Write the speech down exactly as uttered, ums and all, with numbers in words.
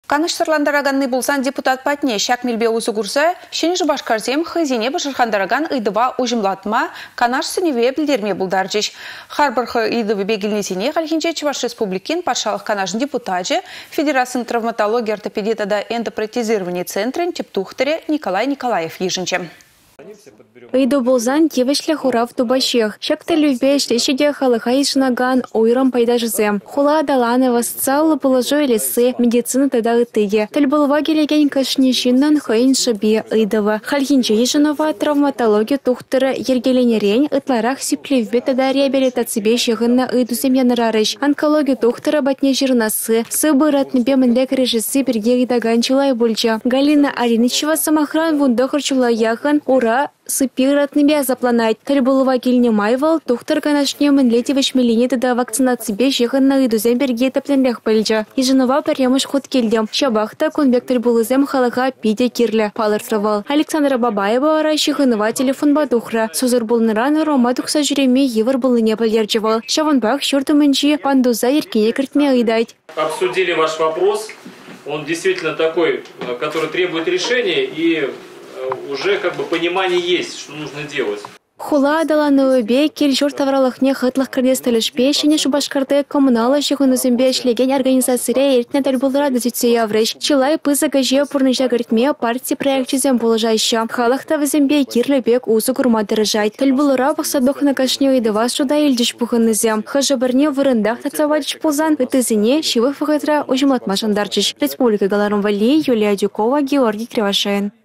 Каныш сырландараганны булсан депутат патне шак милбе узу курса, шенежі башкарзем хызине башырхандараган ыдыва ужимлатма канаш сыневе білдерме булдаржиш. Харбархы ыдывы бегілнесіне қалхинче Чуваш Республикин патшалық канашын депутаты Федерацияның травматология ортопедия да эндопротезирование центрын тептухтаре Николай Николаев ежінче. Ыйду болзан тевешле хурав тубащех. Шакта любе шлещеде халыха ишнаган ойрам пайда жызем. Хула адаланы васцал положу лесы медицина тада ытыге. Таль болва келеген кашнешиннан хайын шабе ыйдава. Хальхинче ишанова травматология тухтыры ергеленерен ытларах сиплевбе тада реабилитацибе шեղынна ыйду семьянырарыш. Онкология тухтыры батне жирнасы. Сыбы ратныбе мендек режисы берге ыйдаган чулай бульча. Галина Ариничева самохран вундохар чулаяхан ура сыпиратныбе запланать. Таль кильне майвал, тухтар канашне менлети вешмелине тада вакцинацибе шеханна ыдузем берге тепленрех пыльча. Ижанова паремыш ход келдем. Шабахта конвектор булызем халыха пиде кирле палыртравал. Александра Бабаева ара шеханова телефон бадухра. Сузыр булныран рома тухса жүреме евр булыне пыльерчевал. Шаванбах шортумынчи пандуза еркене кіртме ыдать. Обсудили ваш вопрос. Он действительно такой, который требует решения, и уже как бы понимание есть, что нужно делать. Хула адаланы бе кел жор тавралыхне хытлых кірдестілішпе шене шубашкарды коммуналы шехунызымбе шлеген организацире ертіне тәл болдыра дезетсе яврыш. Чылай пызы гаже пурныжа гіртме партия проектчизем болыжайшы. Халықта візімбе кирлі узу күрма дырыжайд. Тәл болыра бұқсадоқына кашне ыдывас шуда елдіш бұғынызем. Хыжы бірне вырындақ тацавадыш болзан ытызіне шивы фығытра ұжыматма жандарчыш. Республика Галарым Вали, Юлия Дюкова, Георгий Кривошеин.